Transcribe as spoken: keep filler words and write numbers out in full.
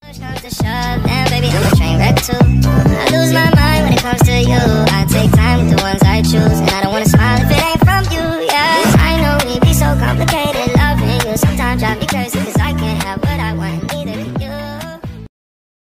Push comes to shove, damn baby, I'm a train wreck too. I lose my mind.